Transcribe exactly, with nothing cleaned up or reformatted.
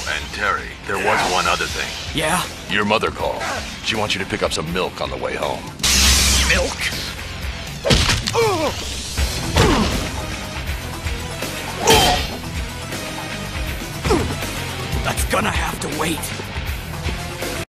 And Terry, there was one other thing. Yeah? Your mother called. She wants you to pick up some milk on the way home. Milk? That's gonna have to wait.